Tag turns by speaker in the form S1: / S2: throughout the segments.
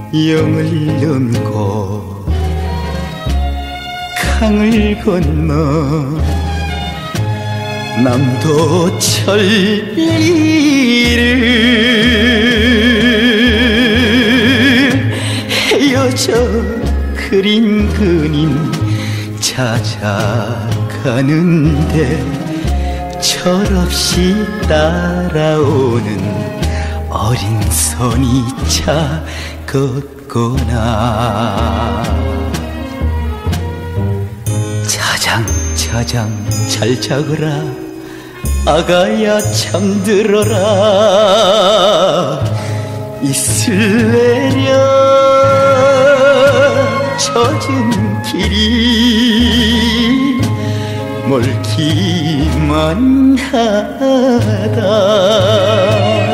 S1: 영을 넘고 강을 건너 남도 천리를 헤어져 그린 그림 찾아가는데 철없이 따라오는 어린 손이 차갑거나 차장 잘 자거라 아가야 잠들어라 이슬 내려 젖은 길이 멀기만 하다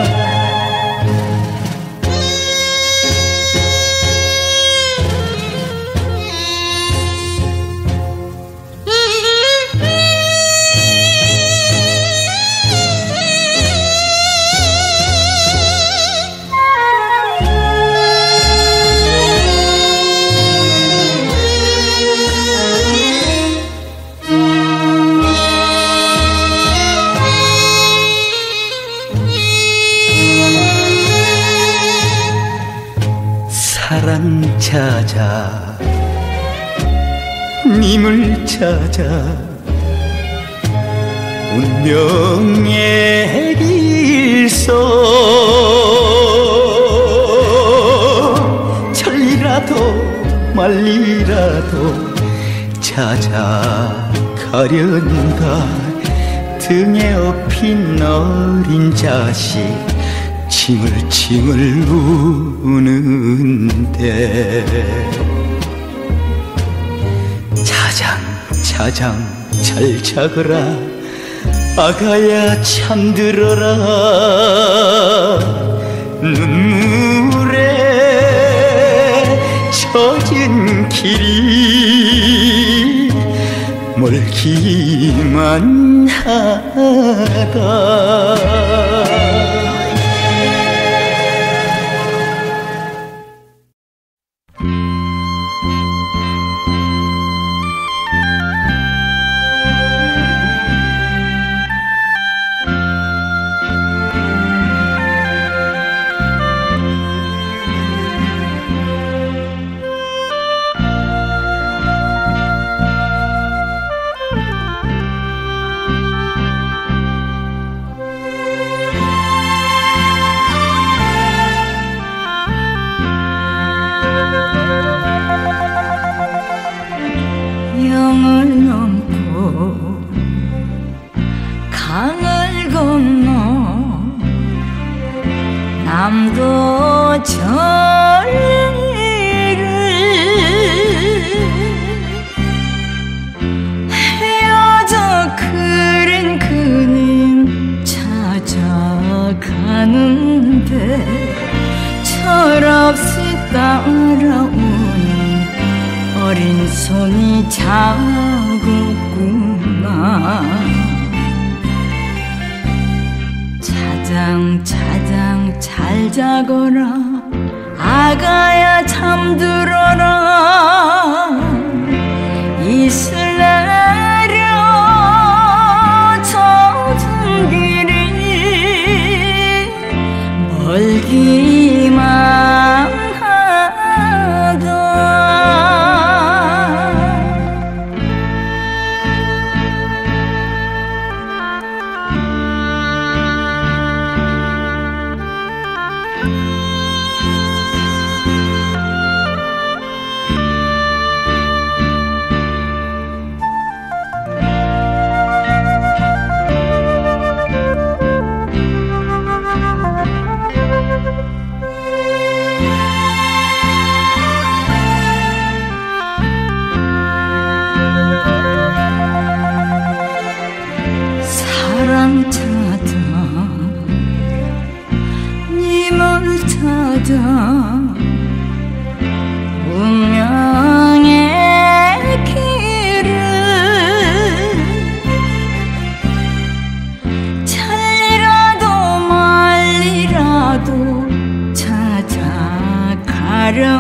S1: 사랑 찾아 님을 찾아 운명의 길속 천리라도 말리라도 찾아가련가 등에 업힌 어린 자식 칭을칭을 우는데 차장 잘 자거라 아가야 잠들어라 눈물에 젖은 길이 멀기만 하다
S2: 영을 넘고 강을 건너 남도 천리를 헤어져 그린 그님 찾아가는데 철없이 따라오는 어린 손이 차갑구나 차장 잘 자거라 아가야 잠들어라 이슬 내려 젖은 길이 멀기만 하다 사랑 찾아 님을 찾아 운명의 길을 천리라도 말리라도 찾아가려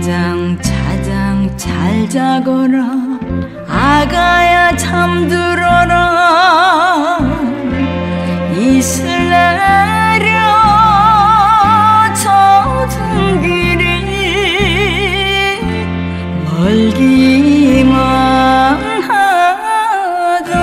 S2: 차장 잘 자거라 아가야 잠들어라 이슬 내려 젖은 길이 멀기만 하다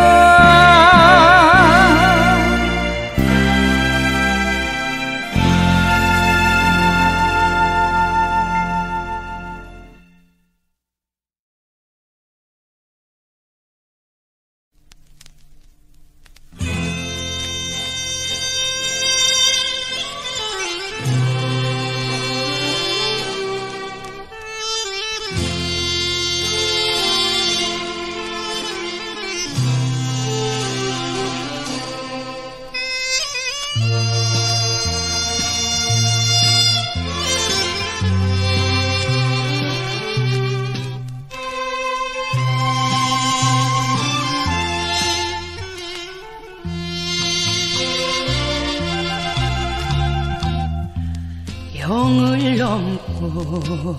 S3: 영을 넘고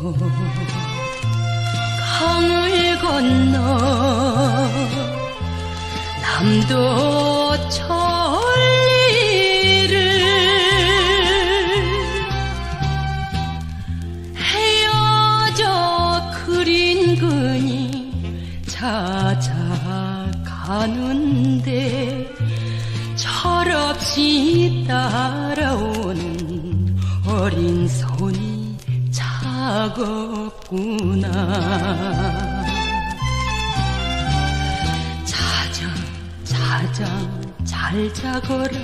S3: 강을 건너 남도 천리를 헤어져 그린 그니 찾아가는데 철없이 따라오는 어린 손이 차갑구나 차장 잘 자거라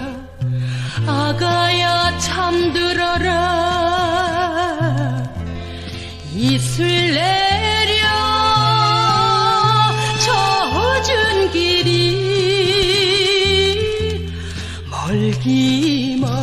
S3: 아가야 잠들어라 이슬 내려 젖은 길이 멀기만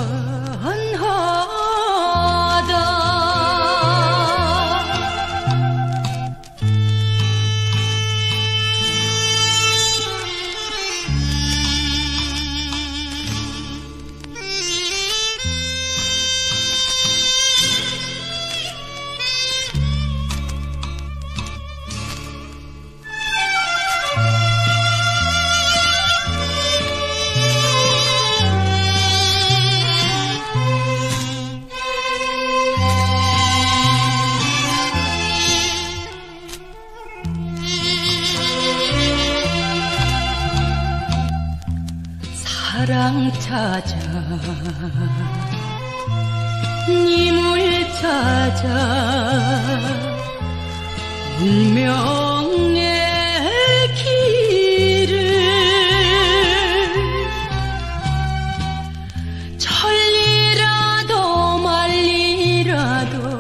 S3: 사랑 찾아 님을 찾아 운명의 길을 천리라도 말리라도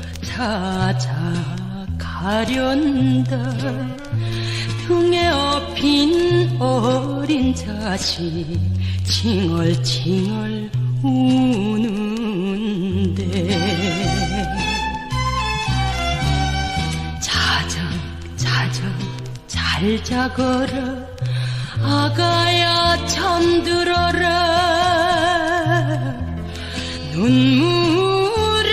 S3: 찾아가련다 등에 업힌 어린 자식 칭얼칭얼 우는데 차장 잘 자거라 아가야 잠들어라 눈물에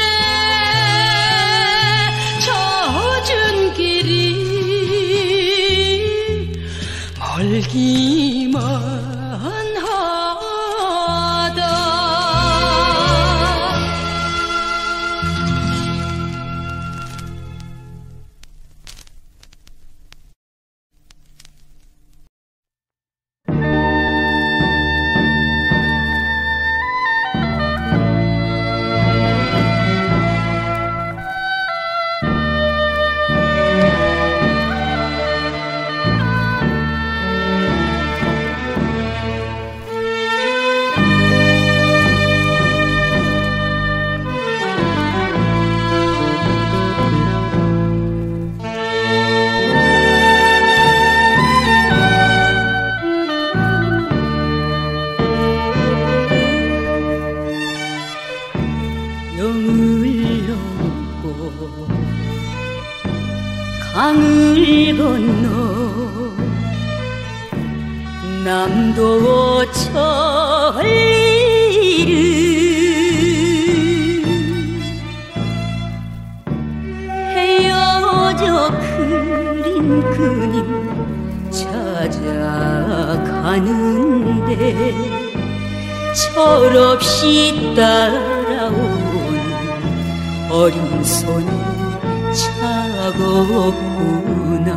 S3: 젖은 길이 멀기만
S2: 강을 건너 남도 천리를 헤 그님 찾아가는데 철없이 따라오는 어린 손이 차갑구나.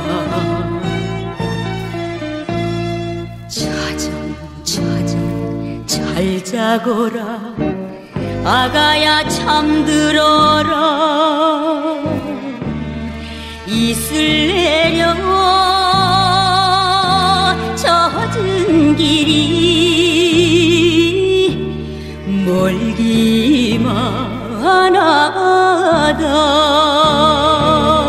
S2: 차장 잘 자거라 아가야 잠들어라. 이슬 내려 젖은 길이 멀기만 하다.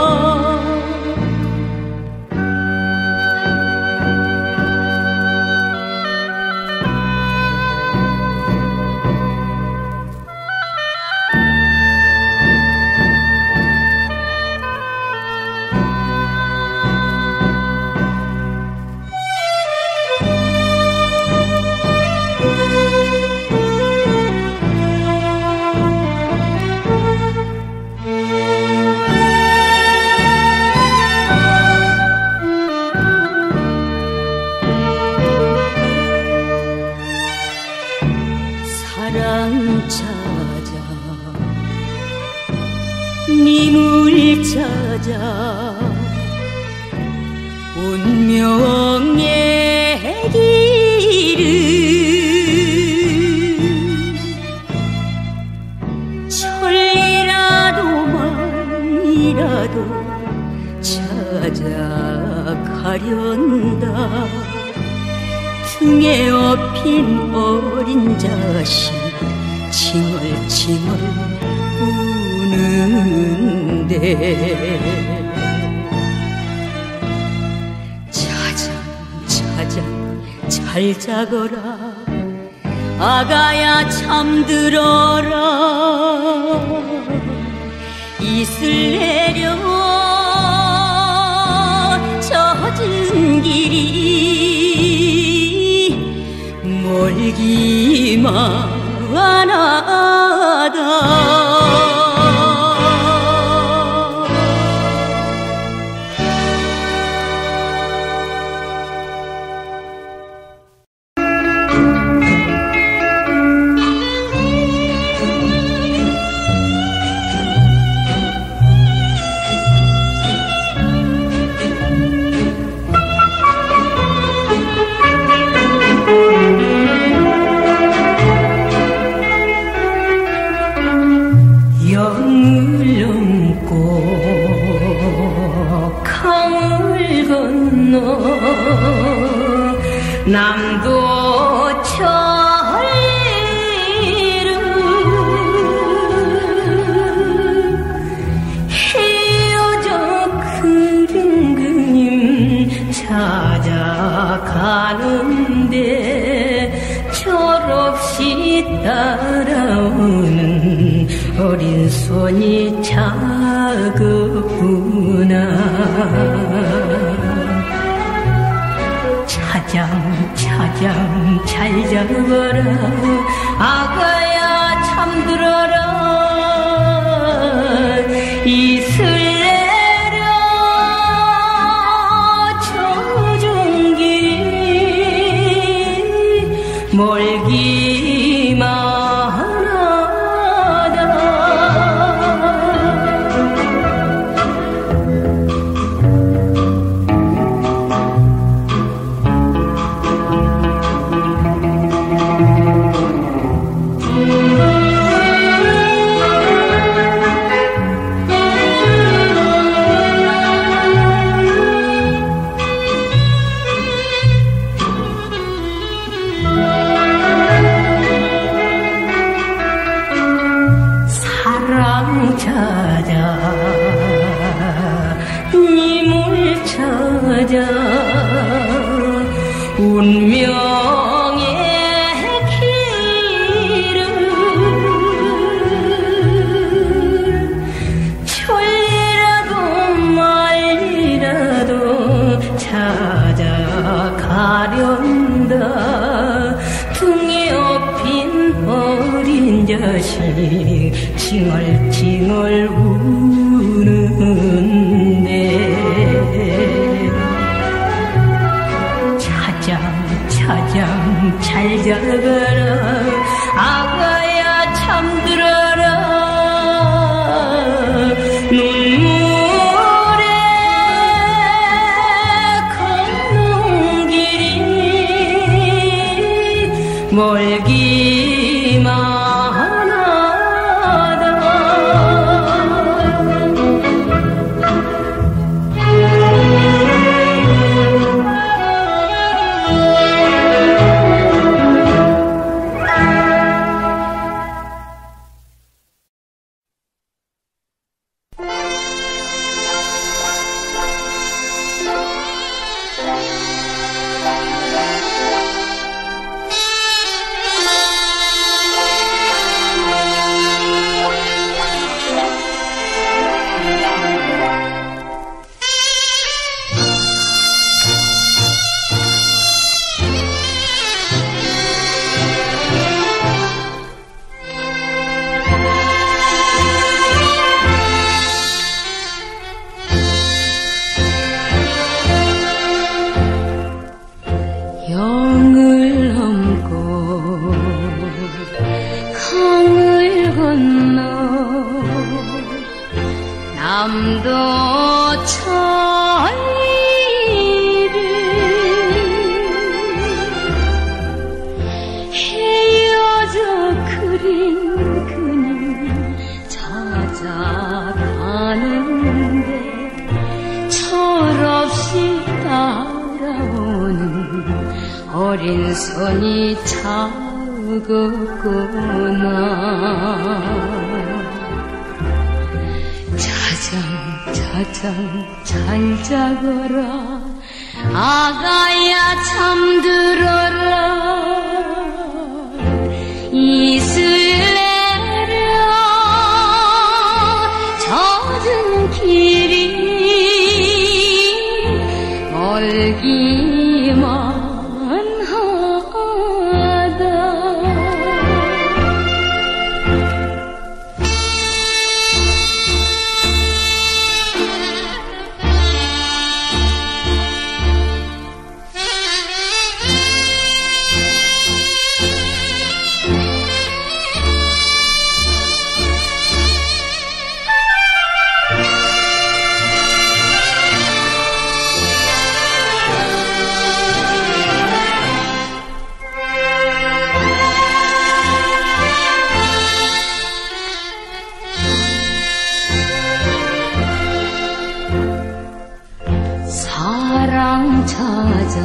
S2: 사랑 찾아 님을 찾아 운명의 길을 천리라도 만이라도 찾아가련다. 등에 업힌 어린 자식 칭얼칭얼 우는데 차장 잘 자거라 아가야 잠들어라. 이슬 내려 젖은 길이 멀기만 하다.
S3: 영을 넘고 강을 건너 남도 천리를 헤어져 그린 그님 찾아가는데 철없이 따라오는 어린 손이 차갑구나. 차장 잘 자거라 아가야 잠들어라. 이슬 내려 젖은 길이 멀기만 찾아 님을 찾아 운명의 길을 천리라도 말리라도 찾아가련다. 등에 업힌 어린 자식 칭얼칭얼 우는데 밤도 천리를 헤어져 그린 그님 찾아가는데 철없이 따라오는 어린 손이 차갑구나. 자장 잘 자거라 아가야 잠들어라 이슬 내려 젖은 길이 멀기만 하다. 사랑 찾아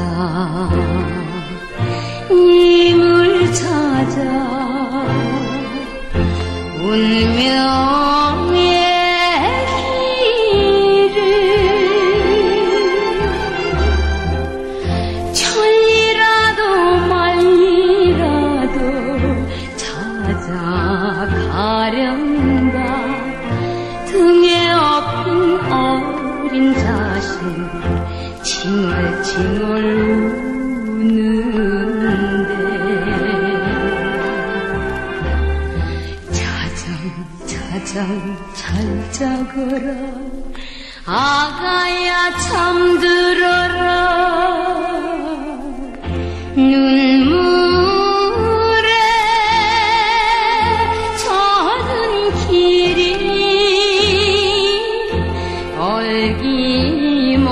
S3: 님을 찾아 운명의 길을 천리라도 말리라도 찾아가련가 등에 업힌 어린 자식 칭얼칭얼 우는데 자장 잘 자거라 아가야 잠들어라 눈물에 젖은 길이 멀기만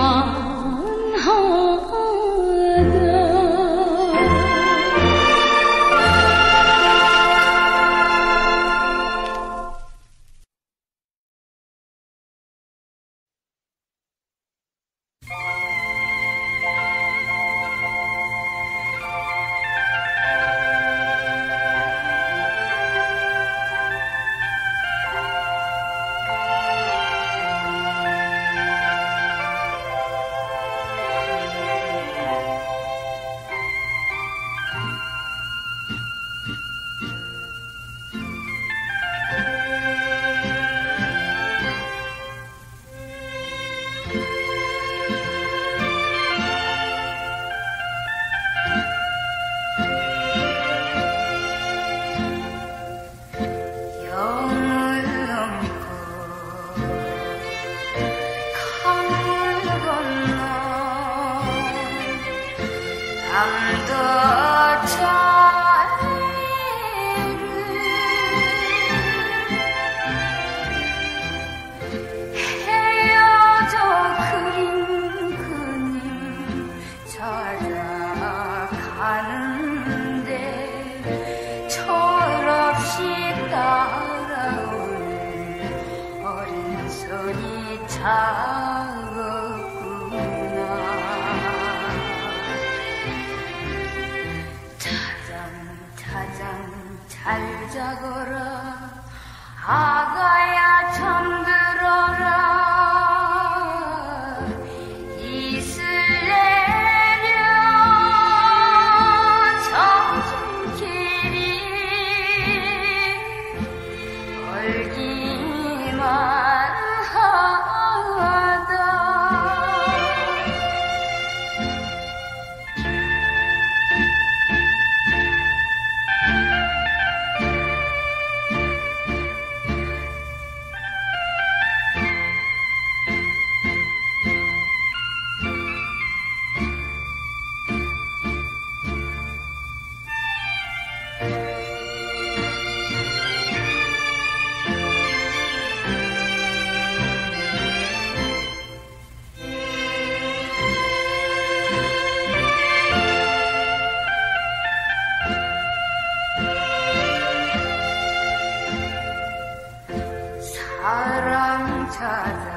S3: 사랑 찾아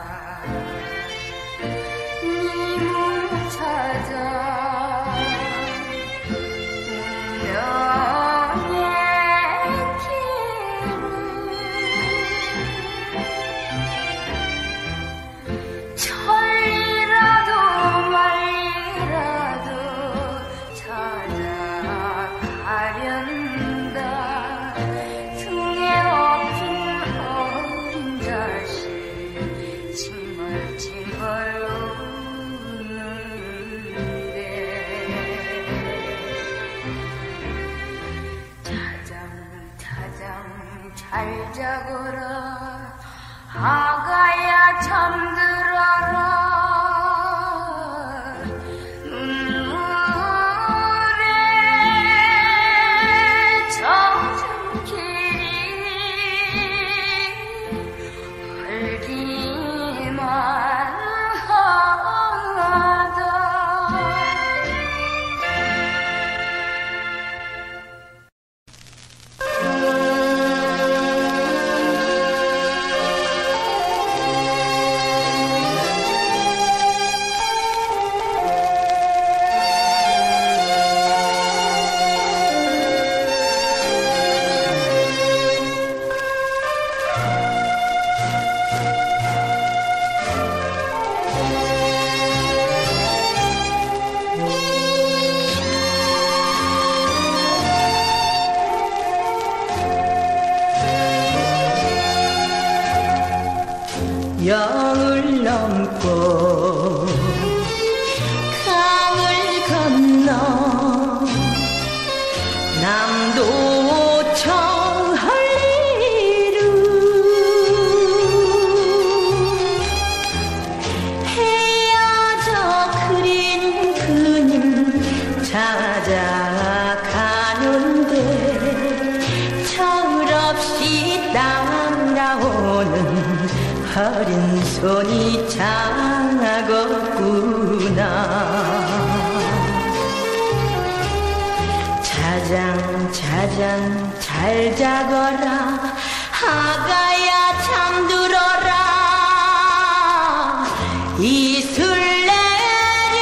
S3: 님을 찾아 운명의 길을 천리라도 말리라도 찾아가련다 등에 업힌 어린 자식 징벌징벌 우는데 타장 잘 자거라 아가야 잠들어라 눈물에 젖은 길이 흘기만 하다
S1: 양을 넘고 강을 건너 남도 청할리루 헤어져 그린 그님 찾아가는데 철없이 따라오는 어린 손이 작았구나 자장 잘 자거라 아가야 잠들어라 이슬 내려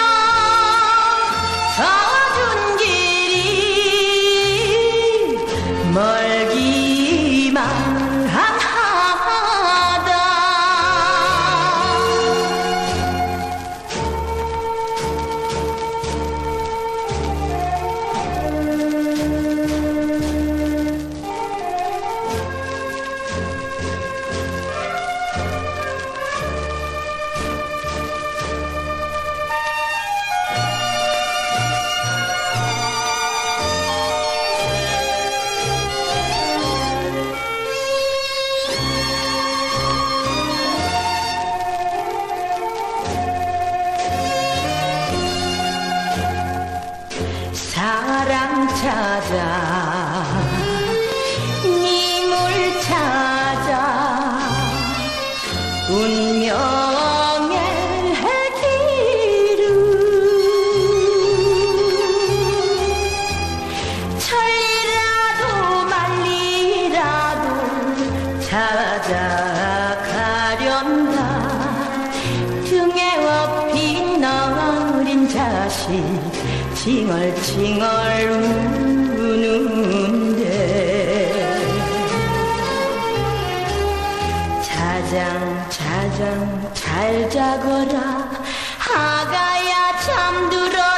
S1: 젖은 길이 멀기만 사랑 찾아 님을 찾아 운명의 길을 천리라도 말리라도 찾아가련다 등에 업힌 어린 자식 칭얼칭얼 우는데 자장 잘 자거라 아가야 잠들어